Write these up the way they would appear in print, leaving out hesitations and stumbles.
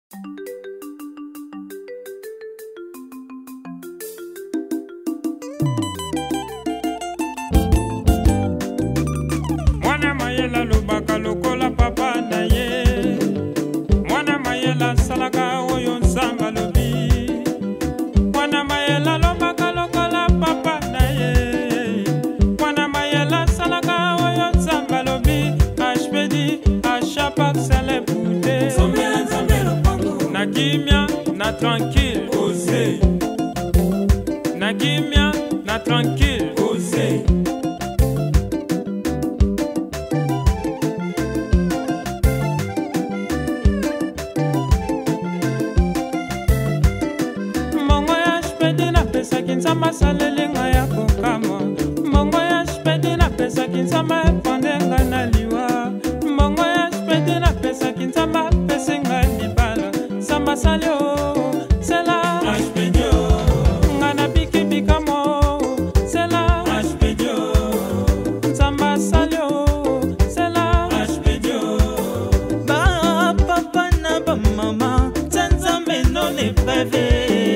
Mwana mayela lobaka lokola papa na ye. Mwana mayela salaka oyo nzamba lobi. Mwana mayela lobaka lokola papa na ye. Mwana mayela salaka oyo nzamba lobi. HPD achapak sele poude. Na kimia na tranquille ose. Na kimia na tranquille ose. Nzamba salelinga ya kokama mbongo ya spedi na pesa kinzamba epondenga na liwa mbongo ya spedi na pesa kinzamba pesinga libala nzamba salio sela aspedio ngana biki bikamo sela aspedio nzamba salio sela aspedio ba papa na ba mama nzambe non est brevé.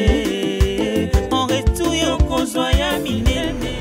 Soya milene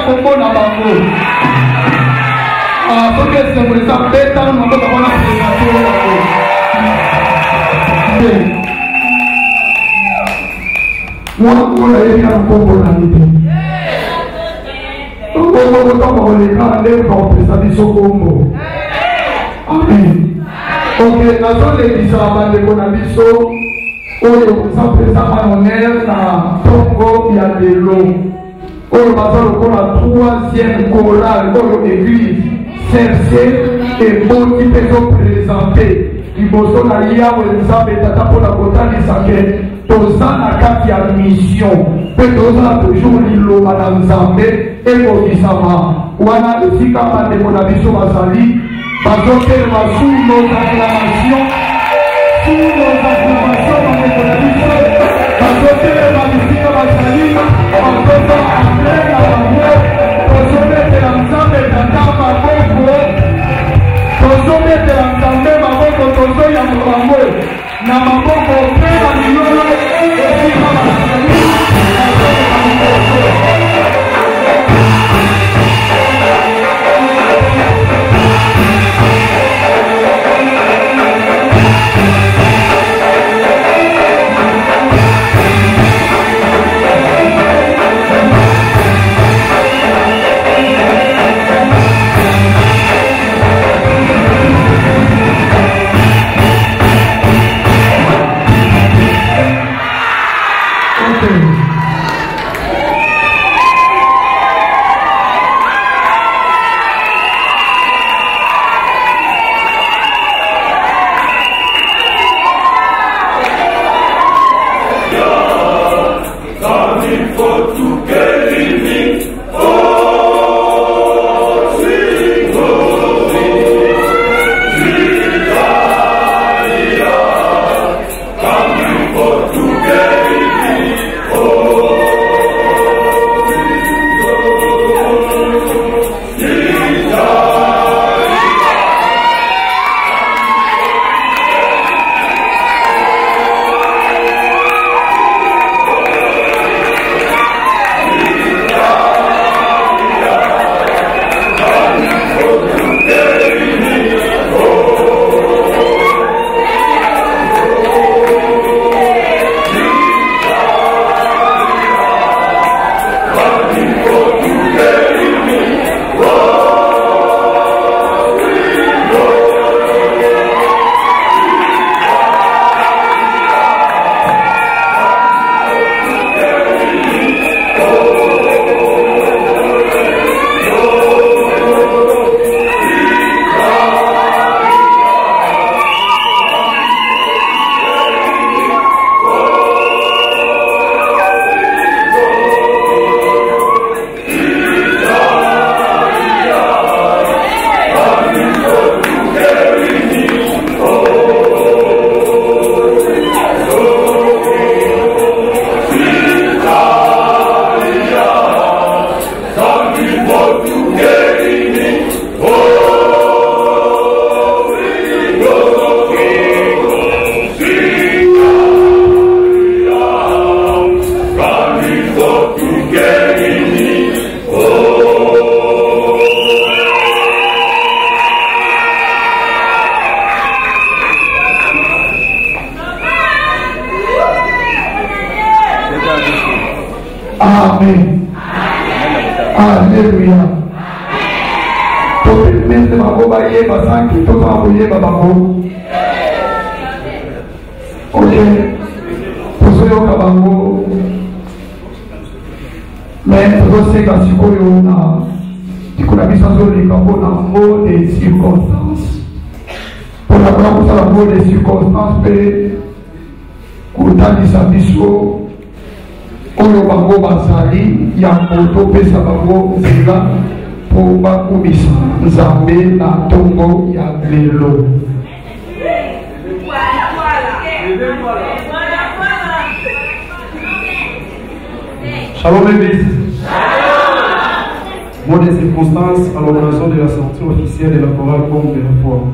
kombo na bango. Soki esembolisa beta maboko wana présentation bango. Mwana kola yebi na kombo na nite. Kombo kotoko koleka nde kopesa biso kombo. Amen. Ok, nazolekisa bandeko na biso oyo eza honneur na ntongo ya lelo oyo baza lokola 3e chorale oyo église serse eboti mpe ezoprésente liboso na yawe nzambe tata mpona kotalisa ke toza na kati ya mission mpe tozala toujours liloba na nzambe ekokisama wana esika bandeko na biso bazali bazotelema sous nos acclamations bandeko na biso bazotelema bisika bazali bazoza andre na bango tozometela nzambe tata maboko tozometela nzambe maboko tozoyamba bango na maboko mpe na milolo esika bazali Amen. Alléluia. Topemente magoba yeba sanki toka magoyeba bango. Ok. Tozoyoka bango. Mais tozoseka sikoyo na tikuna bisa zoleka mpona mot des circonstances. Mpona kona kosala mot des circonstances mpe kotalisa biso oyo bango bazali yango topesa bango nzela mpo bakumisa nzambe na ntongo ya lelo. Shalom Église. Mot des circonstances à l'occasion de la sortie officielle de la chorale Pompe de la foi.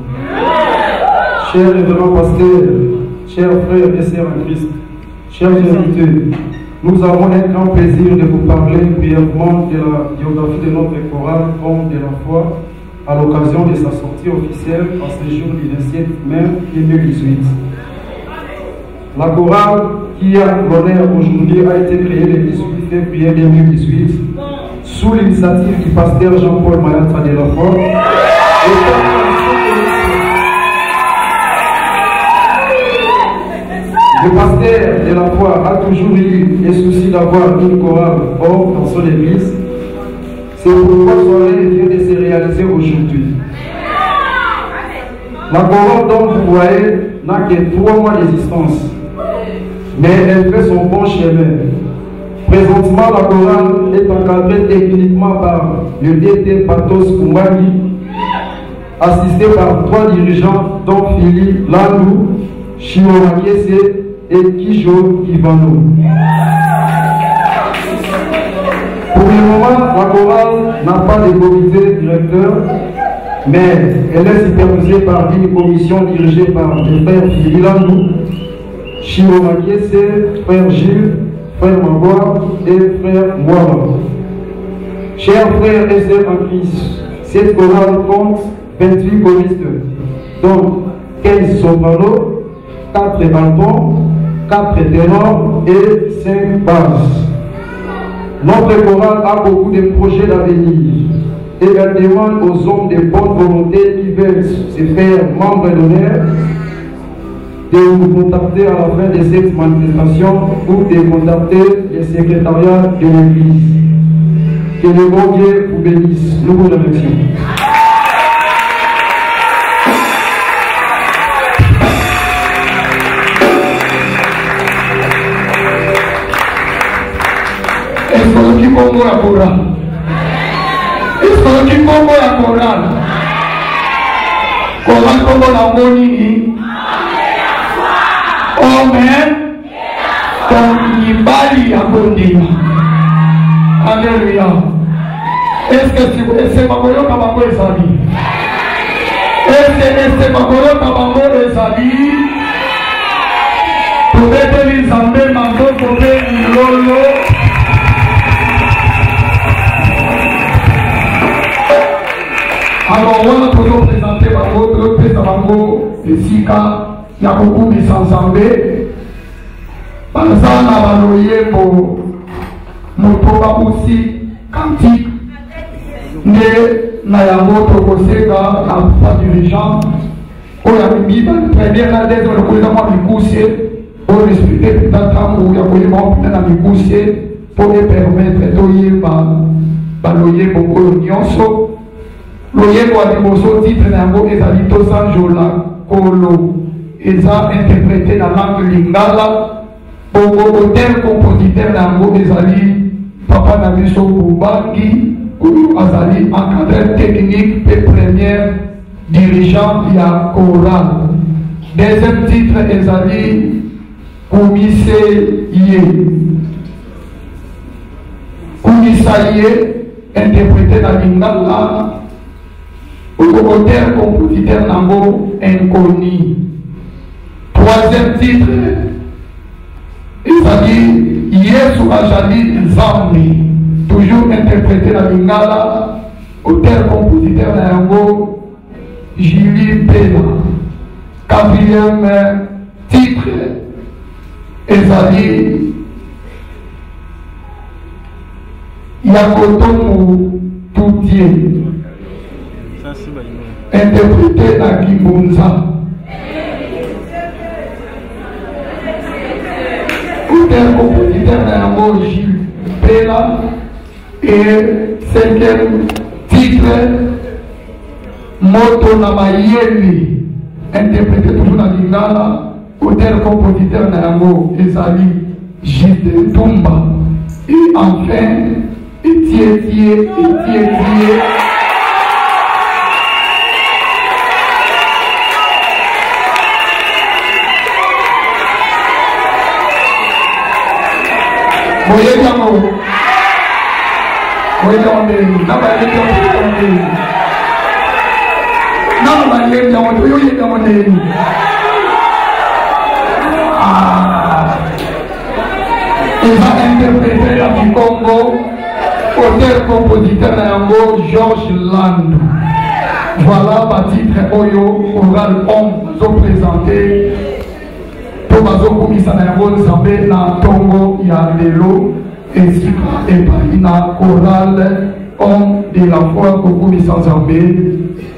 Chers révérends pasteurs, chers frères et sœurs en Christ, chers invités, Nous avons un grand plaisir de vous parler brièvement de la biographie de notre chorale Homme de la foi à l'occasion de sa sortie officielle en ce jour du 27 mai 2018. La chorale qui a l'honneur aujourd'hui a été créée le 18 février 2018 sous l'initiative du pasteur Jean-Paul Mayatra de la foi. Le pasteur de la foi a toujours eu le souci d'avoir une chorale hors dans son église. C'est pourquoi son rêve vient de se réaliser aujourd'hui. La chorale dont vous voyez n'a que 3 mois d'existence, mais elle fait son bon chemin. Présentement, la chorale est encadrée techniquement par le DT Patos Kumbagi, assisté par 3 dirigeants dont Philippe Landou, Shio Makese et Kijo Kivano. Pour le moment, la chorale n'a pas de comité directeur, mais elle est supervisée par une commission dirigée par le frère Philippe Landou, Shio Makese, frère Gilles, frère Magua et frère Mwaba. Chers frères et sœurs en Christ, cette chorale compte 28 choristes, donc 15 sopranos, 4 altons, 4 ténors et 5 basses. Notre chorale a beaucoup de projets d'avenir et elle demande aux hommes de bonne volonté qui veulent se faire membres d'honneur de vous contacter à la fin de cette manifestation ou de contacter le secrétariat de l'église. Que le bon Dieu vous bénisse. Nous vous remercions. Est-ce que Congo la chorale? Est-ce que Congo la chorale? Comment Congo la moni? Amen. Donc, Nibali a condamné. Alléluia. Est-ce que c'est Makolo Kabango Ezali? Est-ce que c'est Makolo Kabango Ezali? Pouvez-vous les emmener Mando Kobe Lolo? Alors, on va toujours présenter Bango, présenter Bango, le Sika. Il y a beaucoup de sans-sambé. Par exemple, Baloyembo, Motoba aussi, Kantik, Né, Nayango, Tokoseka, la dirigeant, où il y a mis la première, la deuxième, le gouvernement du Goussier, pour respecter peut-être où il y a le gouvernement du Goussier, pour les permettre de Baloyembo, Nyonso, Loyembo a dit titre Nayango, et Zalito Sanjola, Kolo. Ils ont interprété la langue lingala pour auteur compositeur Nango Ezali Papa Nabiso Boubangi ou Azali encadreur technique et premier dirigeant de la chorale. Deuxième titre Ezali Koumissaye interprété la lingala auteur compositeur Nango inconnu. Troisième titre, il s'agit Yesu Ajali Zambi, toujours interprété la lingala, auteur compositeur Nango Julie Pena. Quatrième titre, il s'agit Yakotomu Toutier, interprété à Kimbunza. Auteur compositeur Nango Gilles Pena et 5e titre Moto Namayeli, interprété toujours dans Lingala, auteur compositeur Nango Ezali Gilles Tumba et enfin Etietier Moye Diamo, Moye Diamo, Nabali Diamo, Nabali Diamo, Yoye Diamo, il va auteur-compositeur Nayango Georges Landou. Voilà, par titre Oyo, oral homme, nous présenté. Tobazo Komisa Nayango Nzambe na Tongo Yandelo, ainsi que na oral homme de la foi Komisa Nzambe.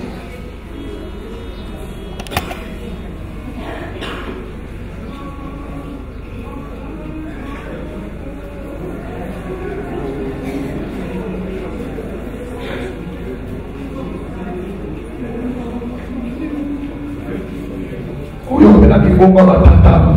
Bongo batata.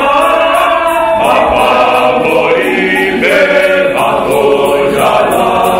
Baba,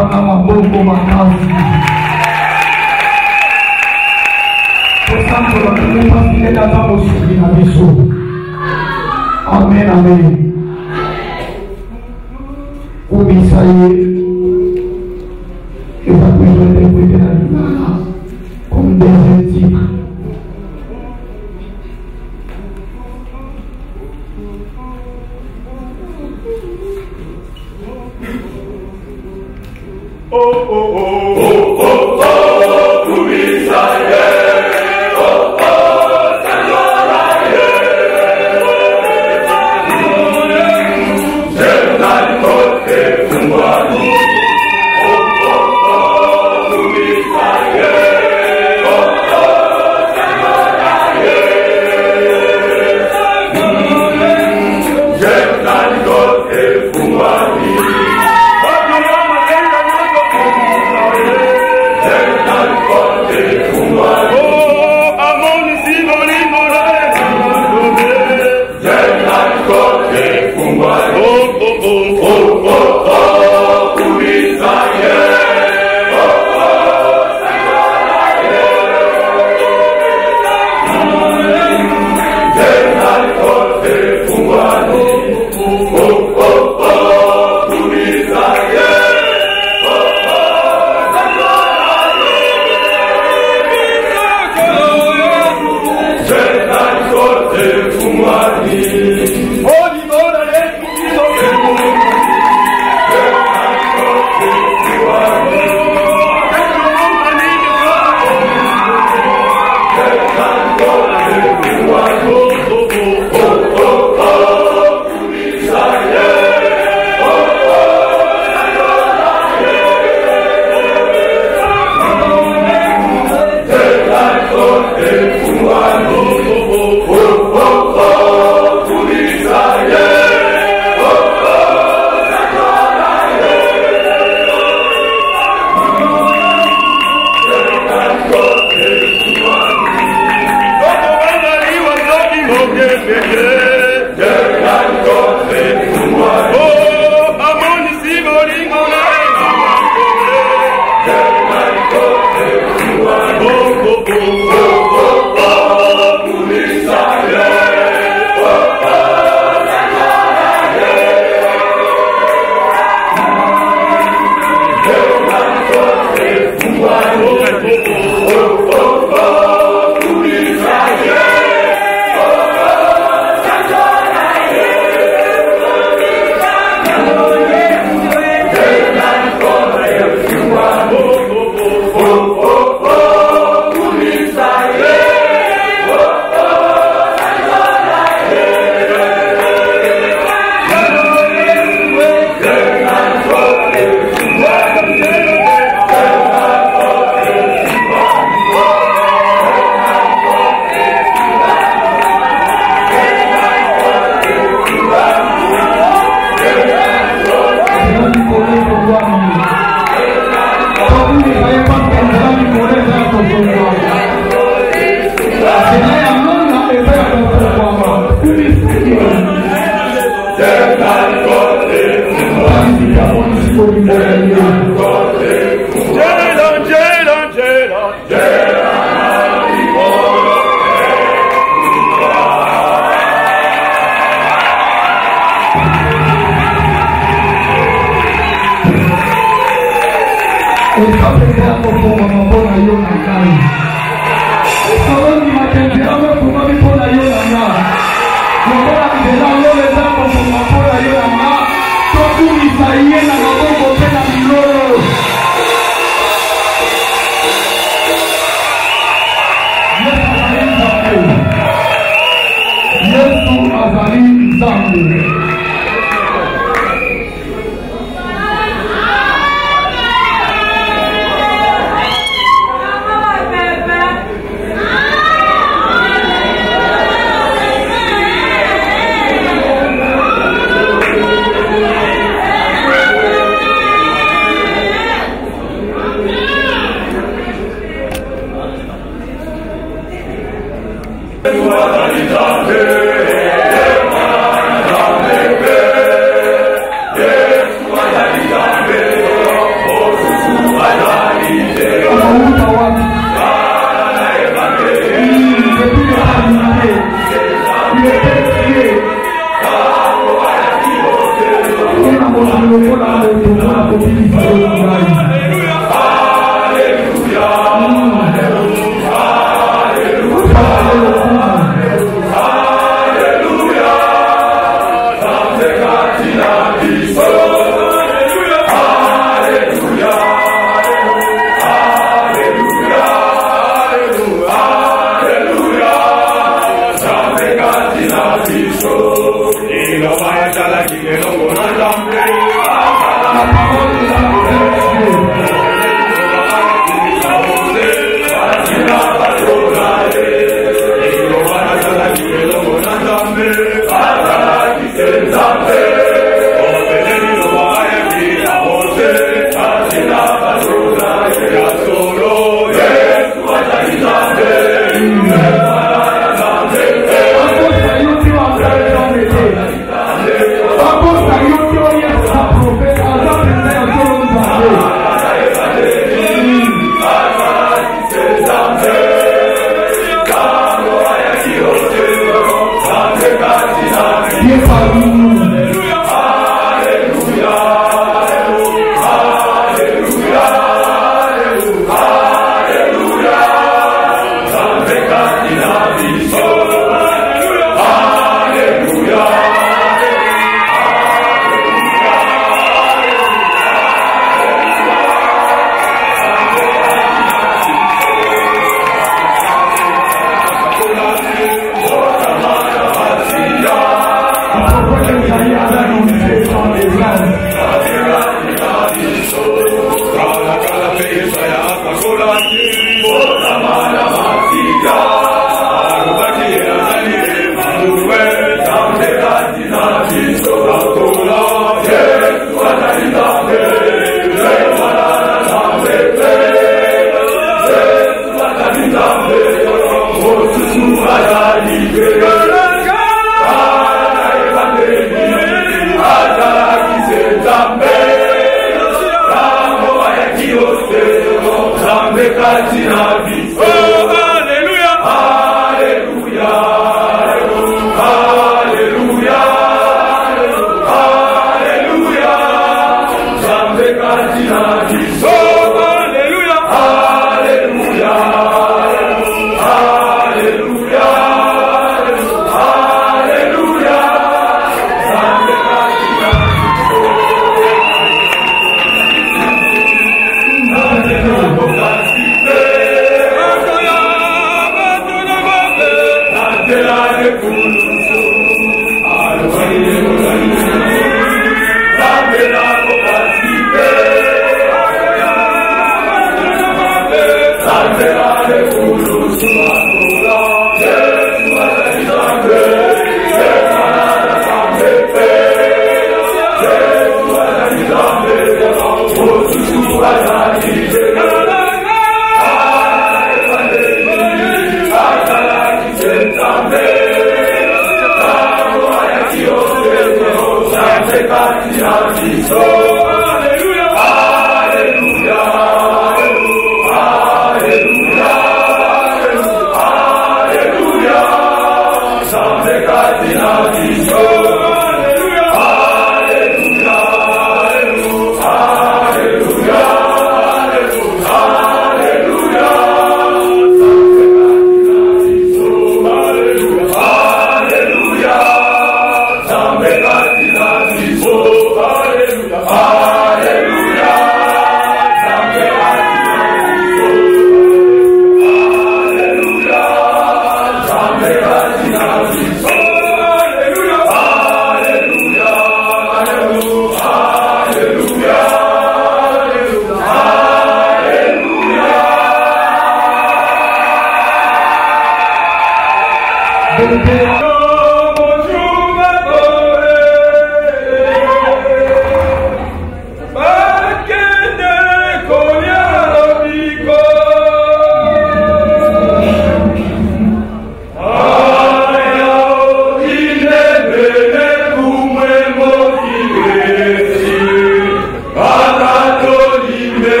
na maboko makasi. Tosambola tumupasile ata mosuki na biso. Amen, amen. Kumisa ye eza kuizo interprété na lingala comme des titres. Oh, oh, oh, oh, oh, oh, kumisa ye.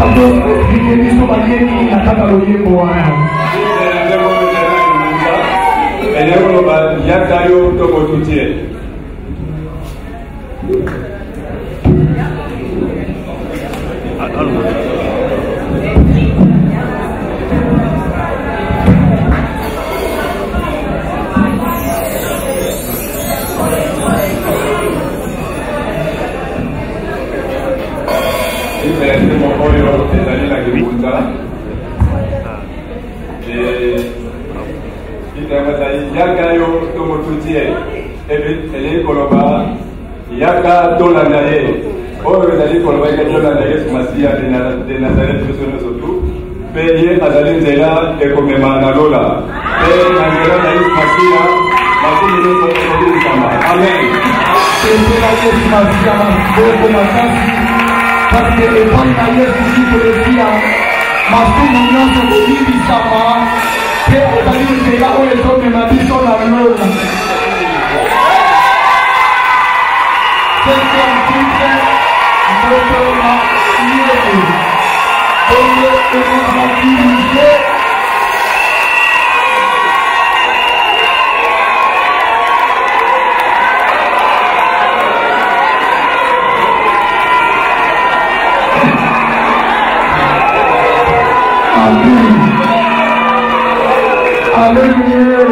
Pardon, expliquez-nous sur manière qui n'a pas parlé pour moi. Yakayo Tokotutie. Yakayo Tomotutie, Ele Koloba, Yaka Dolanaye, Ovezali Koloba, Dolanaye, Masia de Nazareth, surtout, Payé Azalin Zela, et Komemana Lola, et Nangela Naïs Masia, Masia de Sama. Amen. C'est la Yesu Masia, Boko Makasi, parce que les bonnes manières ici pour le dire, Masia Nunyoso de Bibi Sama, que c'est là où les hommes de ma vie sont dans le monde. C'est un titre, notre maître, on va diriger. Alléluia.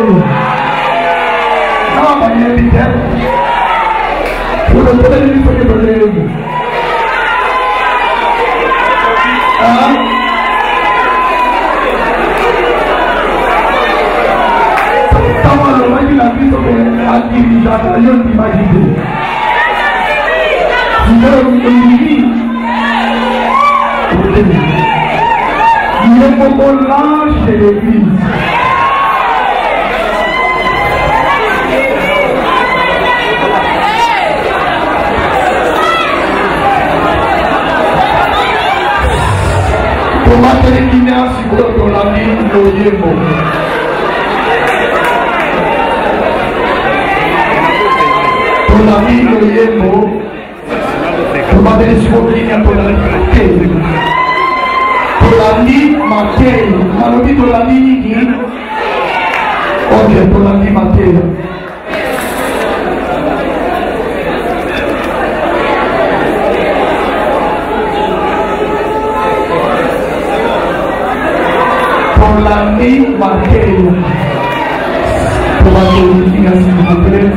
Non, ma vie est vitale. Pour le temps, il faut que je me lève. Comment le mec il a vu à dirigeant, il y a une imagine. Il y a il est beaucoup large chez l'église. Comment terminer sur la vie de Yémo? Pour la vie de Yémo, comment terminer sur la vie de Yémo? Tolandi Mateo, malobi tolandi nini? Ok, tolandi Mateo. Tolandi Mateo. Tolandi Mateo, s'il vous plaît.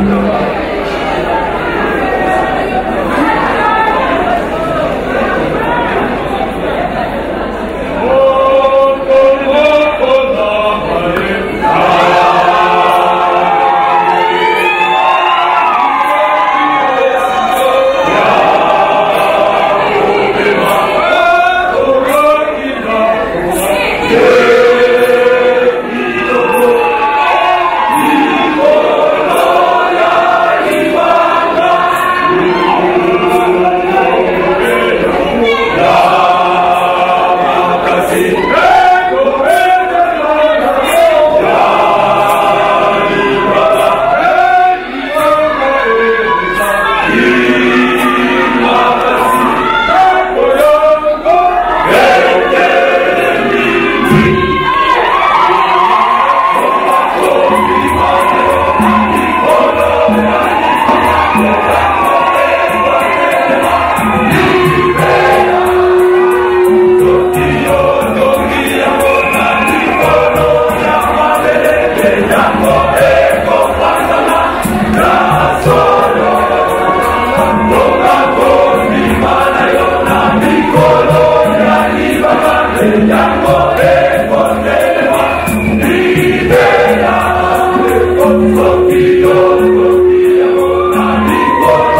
Libera,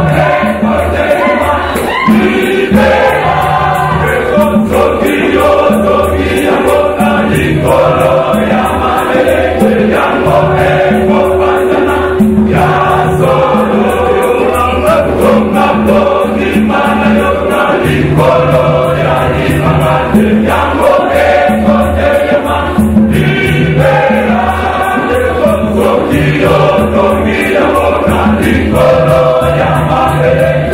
Dio, Dio, Dio, Dio, Dio, Dio, Dio,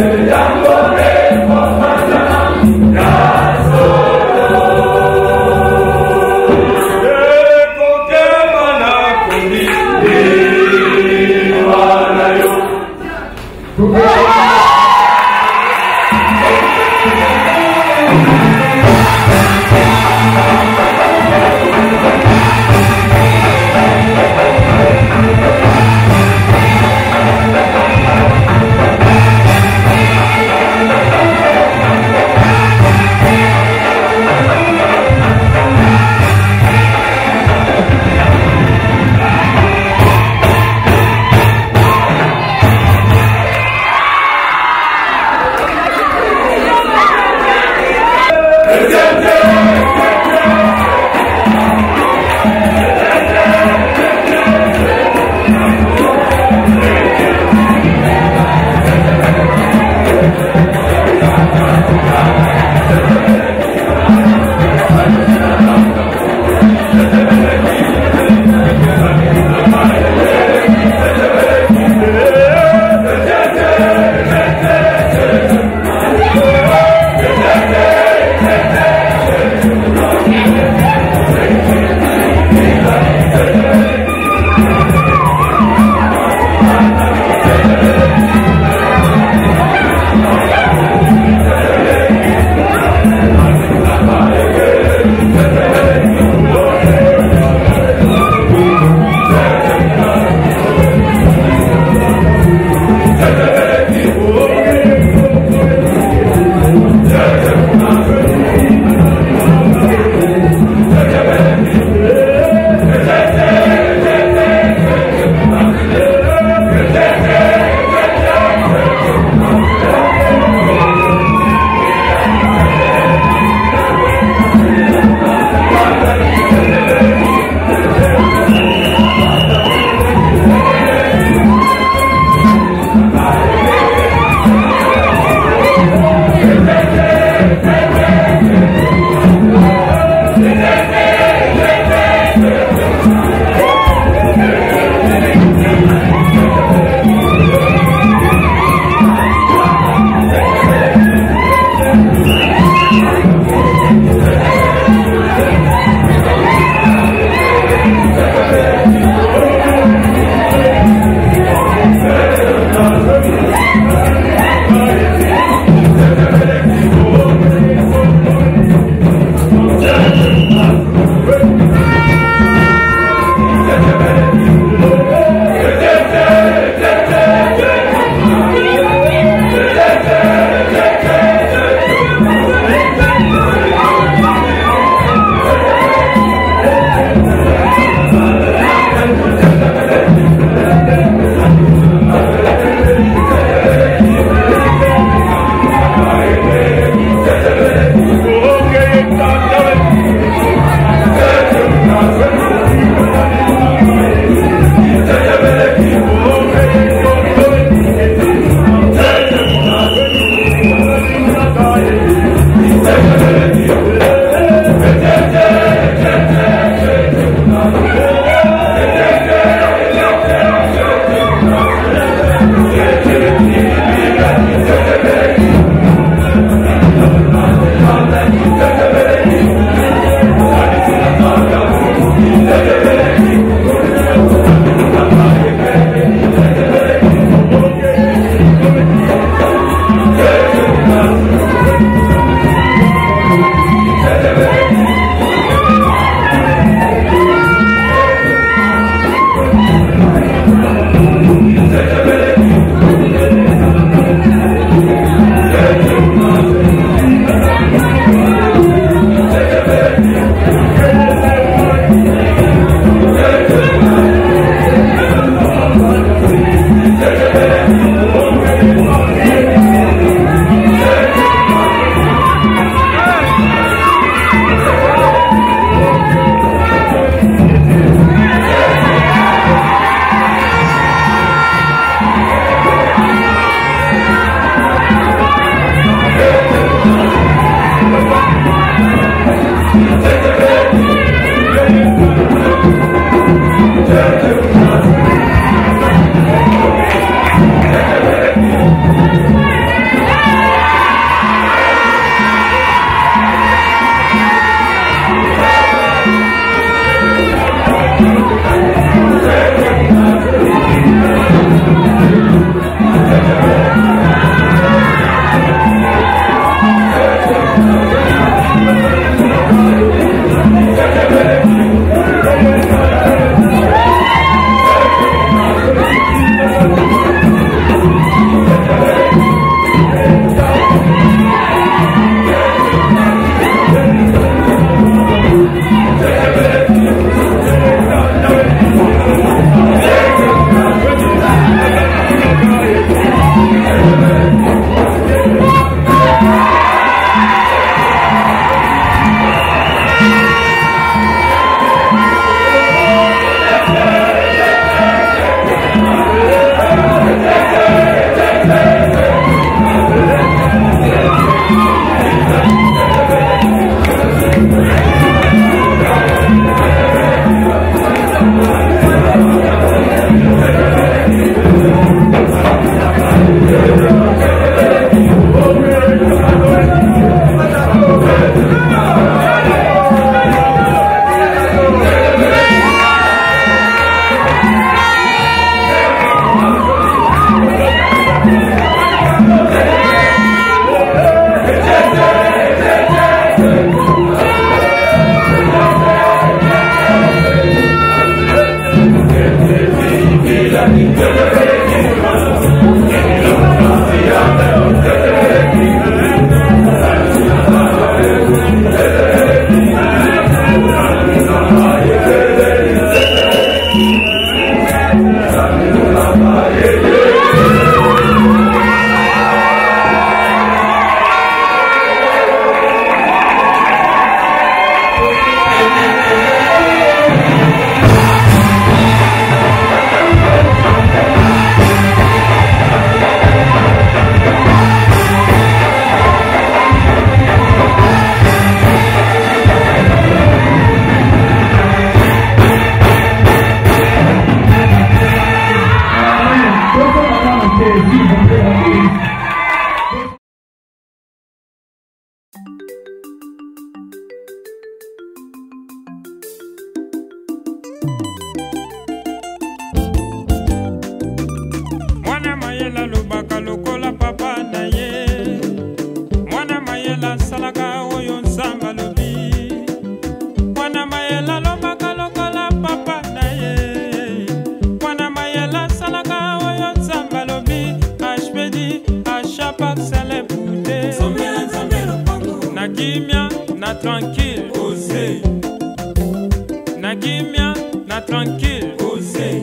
na parcelle bouté na kimia na tranquille osé na kimia na tranquille osé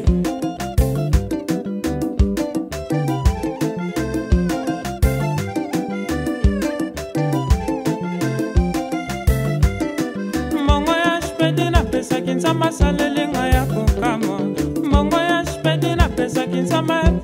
mongo ya spedi na pesa kinzamba salelinga ya kokama mongo ya spedi na pesa kinzamba